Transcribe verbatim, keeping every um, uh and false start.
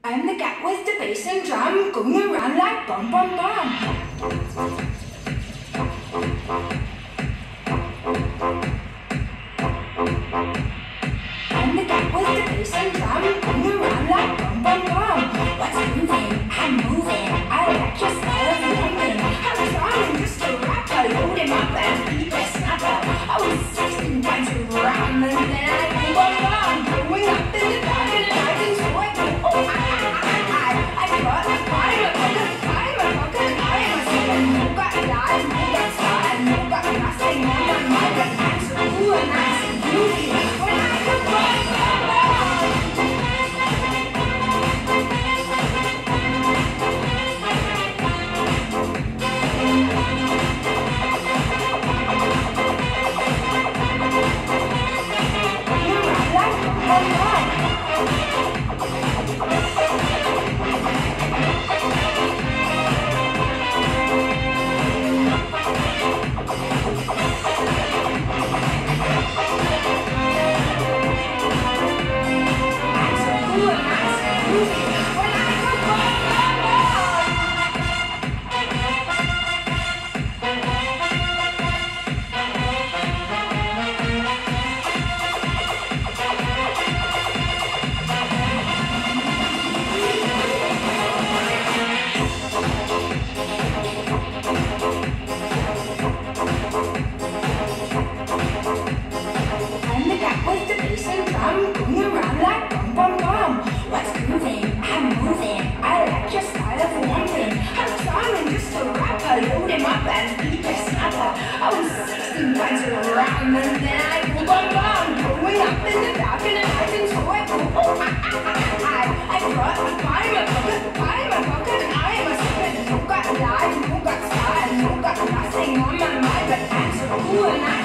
I'm the cat with the bass and drum, going around like bum bum bum. I'm the cat with the bass and drum, going around like bum bum bum. What's moving? I'm moving. I like your style of moving. I'm trying just to rap, I load him up and beat the snapper. I was sixteen times around and then I boom bum bum, going up in the dark and I can show it. Oh, I, I, I, I, I got a pie, a pocket, pie, a pocket, I am a seven. No got lies, no got style, no got nothing on my mind, but I'm so cool and nice and groovy. When I can run, run, I was sixteen times around and then I boom bum bum, going up in the dark and I can show it. Oh, I, I, I, I brought a pie, a pocket, pie, a pocket, I am a seven. No got lies, no got style, no got nothing on my mind, but I'm so cool and I